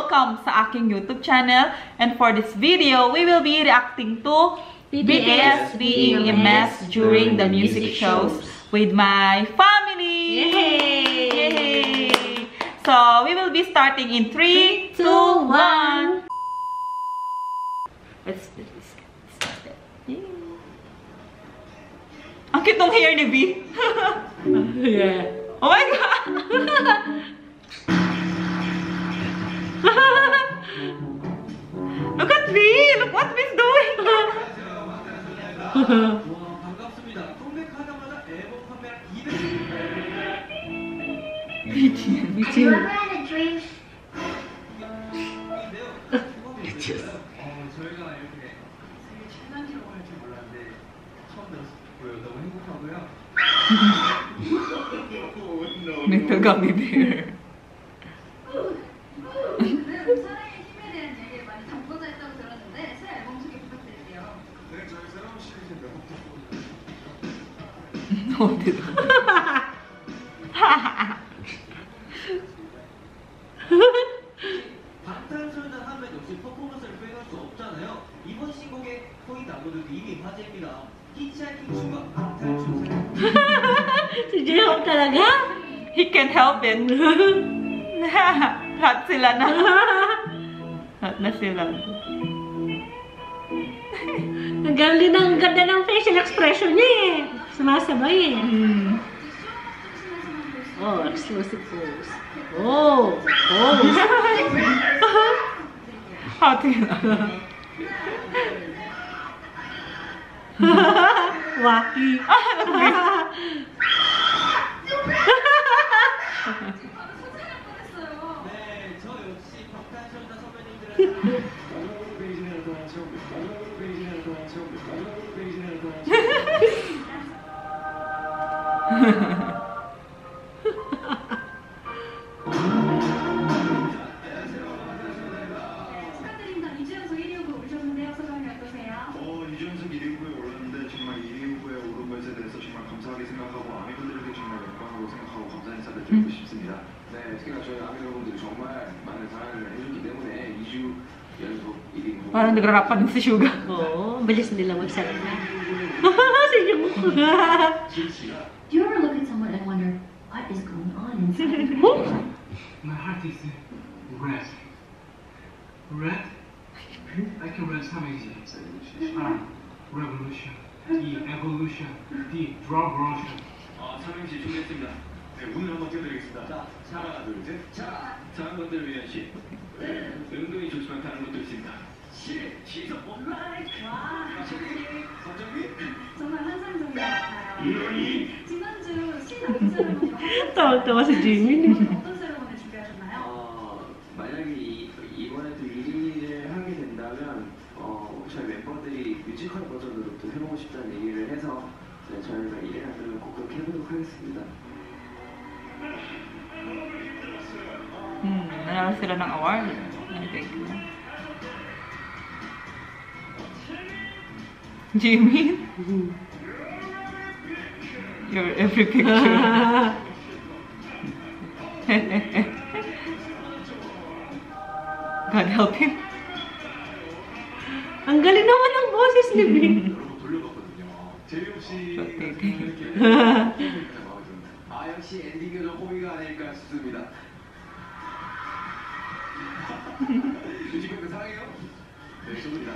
Welcome sa aking YouTube channel. And for this video, we will be reacting to BTS being a mess during the music shows with my family. Yay! Yay! So, we will be starting in 3, 2, 1. Let's do this. Ang cute ng hair ni B. Yeah. Oh my god! Look at V! Look what V's doing! Little gummy bear. 방탄소년단 하면 역시 퍼포먼스를 빼놓을 수 없잖아요. 이번 신곡의 포인트 안무들도 이미 화제입니다. 히치하이킹 춤과 방탈출 Si J-Hope talaga? He can't help it. Hot sila na. Hot na sila. Ang galing ng ganda ng facial expression niya eh. Sumasabay eh. Oh, exclusive pose. Oh! Oh! Hot sila. Wacky. 네, 저 역시 방탄소년단 선배님들은 축하드립니다. 이주연석 1위 후보에 오르셨는데요. 소감이 어떠세요? 이주연석 1위 후보에 올랐는데 정말 1위 후보에 오른 것에 대해서 정말 감사하게 생각하고 아미분들에게 정말 영광으로 생각하고 감사 인사를 드리고 싶습니다. 네, 특히나 저희 아미 여러분들이 정말 많은 사랑을 해줬기 때문에 2주 연속 1위 후보. Parang nagrarapan si Suga. Oo, bilis nila magsalita. Si Jungkook. Do you ever look at someone and wonder, what is going on inside? My heart is red. Red? Like a red sam이지. Revolution. The evolution. The revolution. 삼행시 준비했습니다. 네, 오늘 한번 띄워드리겠습니다. 자, 하나, 둘, 셋. 자, 작은 것들을 위한 시. 은근히 조심하면 다른 것도 있습니다. 시, 시선. 선정비. 정말 환상적인 것 같아요. 지난주 신나는 세레머니가 Tawa-tawa si Jimin. 어떤 세레머니 준비하셨나요? 만약에 이번에도 1위를 하게 된다면 저희 멤버들이 뮤지컬 버전으로 또 해보고 싶다는 얘기를 해서 네, 저희가 1위를 하면 꼭 그렇게 해보도록 하겠습니다. Nanalo sila ng award. I think. Jimmy? Your every picture. God help him. Ang galing naman ng boses ni B. 돌려봤거든요. 재미없이 역시 엔딩은 호의가 아닐까 싶습니다. 뮤지컬도 사랑해요? 네, 좋습니다.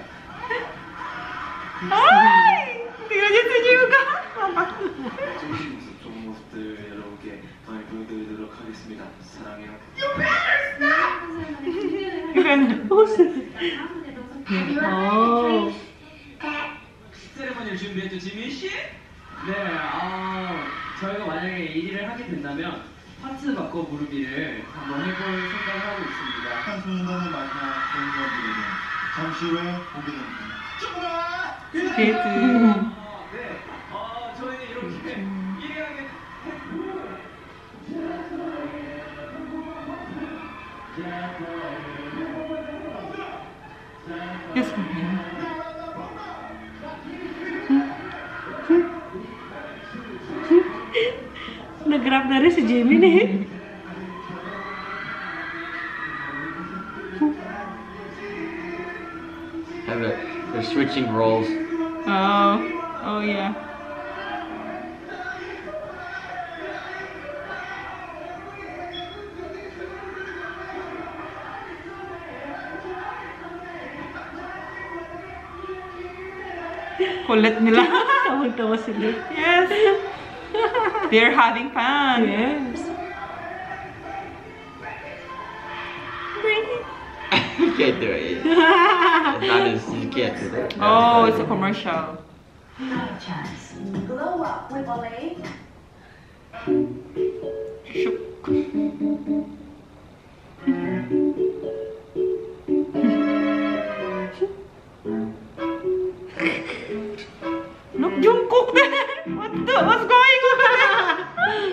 Ay! Tingnan niyo si Yuga. 좋은 모습들 여러분께 많이 보여드리도록 하겠습니다. 사랑해요. Oh. 세레머니를 준비했죠, 지민 씨? 네, 저희가 만약에 1위를 하게 된다면 파트 바꿔 부르기를 한번 해볼 생각을 하고 있습니다. 방탄소년단의 마지막 공연들에게 잠시 후에 보게 됩니다. Kids. 네, 저희는 이렇게 1위 하게 Yes. Nag-rap na rin si Jimin eh. They're switching roles. Oh yeah. Kulit nila. Tawag-tawa sila. Yes. They're having fun. Yes. You can't do it. It's not as, you can't do that. Oh, it's a commercial. Chance. Glow up with Olay. Look, Jungkook there. What's going on?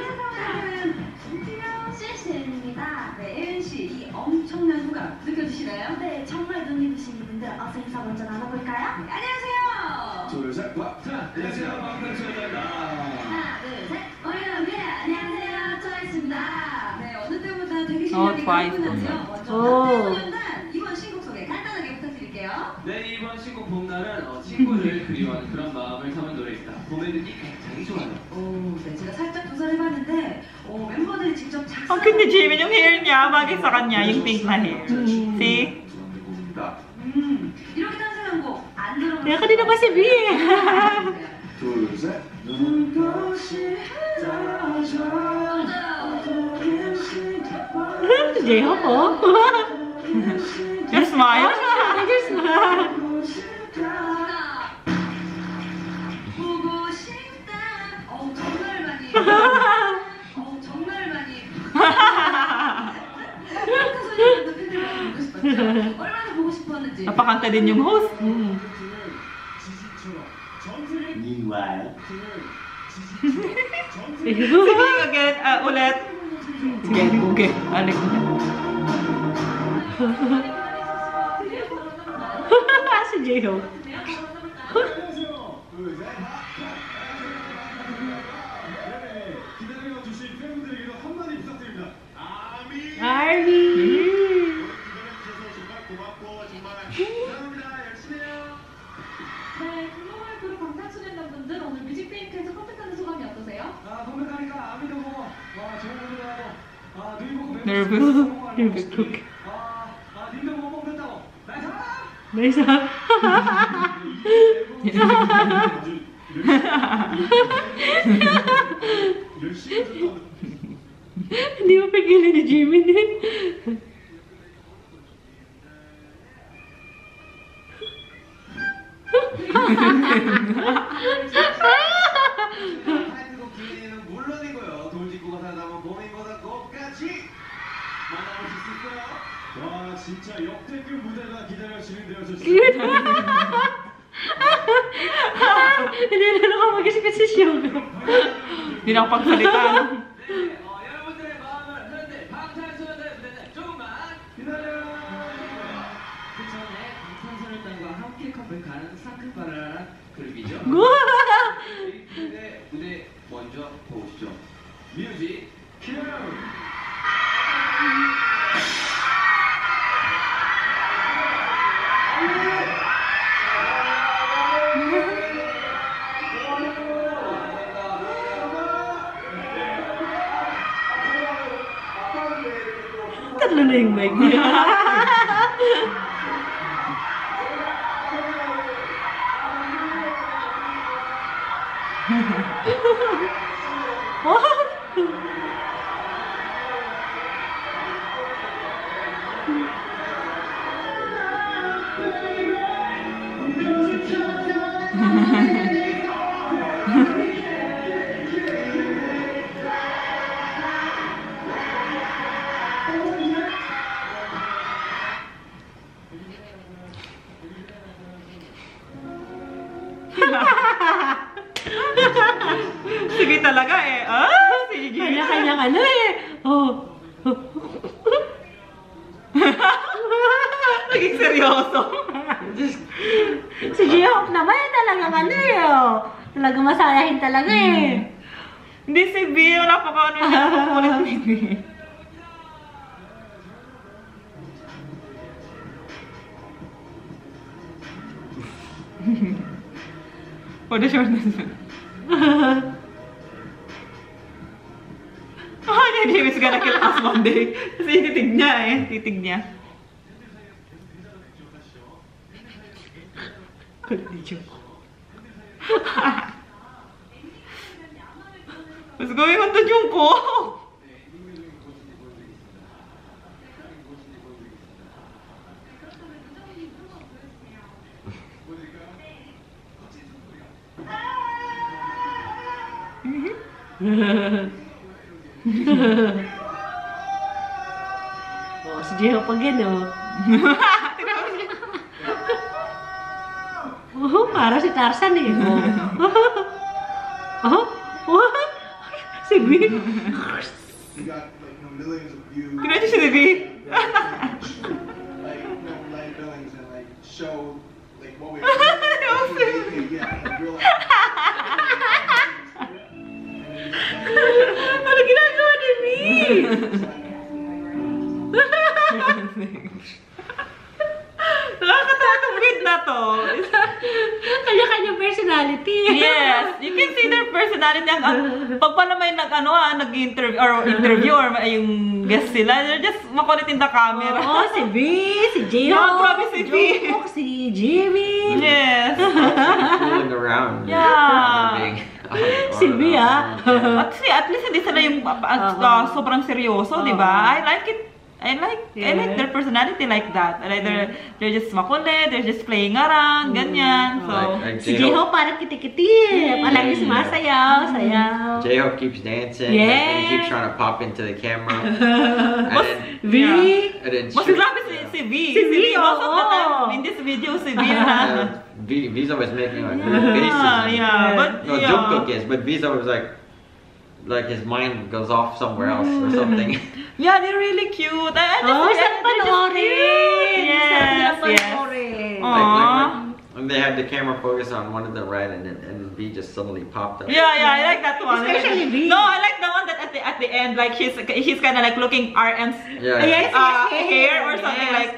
CCN입니다. 네, 혜은 씨, 이 엄청난 후각 느껴지시나요? 네, 정말 눈이 부신 분들 어서 인사 먼저 나눠볼까요? 네, 안녕하세요. 둘, 셋, 꽉! 안녕하세요, 방탄소년단입니다. 하나, 둘, 셋. 우리는 안녕하세요, 트와이스입니다. 네, 어느 때보다 되게 실력이 트와이스. 풍부하죠. 먼저 오. 방탄소년단 이번 신곡 소개 간단하게 부탁드릴게요. 네, 이번 신곡 봄날은 친구를 그리워하는 그런 마음을 담은 노래입니다. 봄의 느낌 굉장히 좋아요. 오, 네, 제가 살짝 조사해봤는데 멤버들이 직접 작사. Oh, 근데 Jimin yung hair niya, bagay sa kanya, yung pink na hair. See? 이렇게 탄생한 곡 안 들어본. Kaya kanina pa si B eh. 둘, 셋. Si J-Hope oh. Your smile? Just na. 보고 싶다. 정말 많이. 정말 많이. 방탄소년단도 팬들 많이 보고 싶었죠. 얼마나 보고 싶었는지. Napakanta din yung host. Meanwhile. Sige again, ulit. Sige, okay. Alik ulit. Si J-Hope. 기다려 주신 팬분들에게도 한마디 부탁드립니다. 아미. Army. 기다려주셔서 정말 고맙고 정말 사랑합니다. 열심히 해요. 네, 글로벌 그룹 방탄소년단 분들 오늘 뮤직뱅크에서 컴백하는 소감이 어떠세요? 컴백하니까 아미도 보고 좋은 분들 하고 누이 보고 멤버 Nervous. Nervous look. 님도 못 먹겠다고 Nice. 열심히 해서 Hindi mo pigilan ni Jimin eh. 타이틀곡 기회는 물론이고요. 돌직구가 살아남은 봄인보다 똑같이 만나보실 수 있어요. 와 진짜 역대급 무대가 기다려지는데요. 저 진짜. Hindi na ako mag-isip si Xiaogo. Yun ang pagsalita. 여러분들의 마음을 흔들 방탄소년단의 무대는 조금만 기다려. 그 전에 방탄소년단과 함께 컴백하는 상큼바라라는 그룹이죠. 이 무대 먼저 보시죠. 뮤직 큐. Tatlo na yung mic niya. Sige talaga eh. Sige. Kanya-kanyang ano eh. Oh. Naging seryoso. Si J-Hope naman talagang ano eh. Talagang masayahin talaga eh. Hindi si Bio, napaka-ano niya. Napakulit ni For the shortness. Oh, Jimin is gonna kill us one day. Kasi titig niya eh. Titig niya. What's going on to Jungko? Oh, si Jeho pag yan, oh. Oh, para si Tarzan eh. Oh, oh, si B. We got like millions of views. Kinaji si B. Like live billings and like show like what we yeah, real life. Ano ginagawa ni B? Nakakatawa itong read na to. Kanya-kanya personality. Yes, you can see their personality. Pag pala may nag-interview or yung guest sila, they're just makulit in the camera. Oo, si B, si Jeho, grabe si B. si Jimin. Yes. Fooling around. Yeah. Si B, ah. At least hindi sila yung sobrang seryoso, di ba? I like it. I like their personality like that. Like they're just makulit, they're just playing around, ganyan. So si Jeho parang kitikiti. Palagi sumasayaw, sayaw. Jeho keeps dancing. Yeah. And he keeps trying to pop into the camera. And V. then mas grabe si V. Si V, most of the oo. time in this video, si V na. V's always making like weird faces. Yeah, but No, Jungkook is, but V's always like his mind goes off somewhere else or something. Yeah, they're really cute. I just Sarap panoorin. Yes, panoorin. When they had the camera focus on one of them, right, and V just suddenly popped up. Yeah, I like that one. Especially V. No, I like the one that at the end, like he's kind of like looking RM's hair or something like.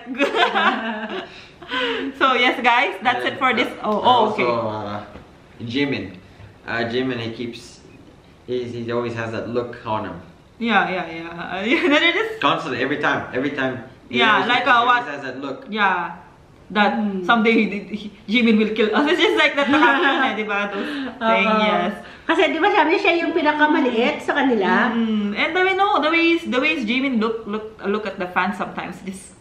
So yes, guys, that's it for this. Okay. Also, Jimin, Jimin, he always has that look on him. Yeah. They're just Constantly, every time. Yeah, like he what? always has that look. Yeah. That someday Jimin will kill us. It's just like that happen, di ba? Those thing, yes. Kasi di ba sabi siya yung pinakamaliit sa kanila? And the ways Jimin look at the fans sometimes. This.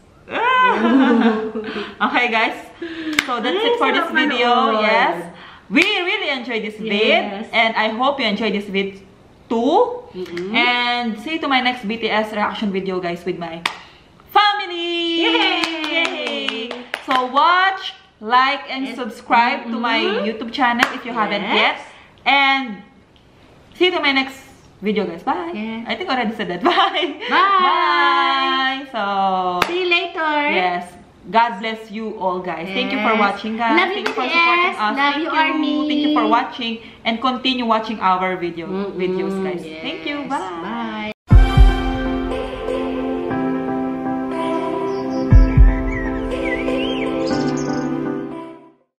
Okay, guys. So that's it for this video. Yes. We really enjoyed this vid, and I hope you enjoyed this vid too. And see you to my next BTS reaction video, guys, with my family. Yay! So watch, like, and subscribe to my YouTube channel if you haven't yet. And see you to my next video, guys. Bye. I think I already said that. Bye. Bye. So see you later. Yes. God bless you all, guys. Thank you for watching, guys. Love Thank you, you for BTS. supporting us. Love you, Army. Thank you for watching, and continue watching our videos, guys. Yes. Thank you. Bye. Bye.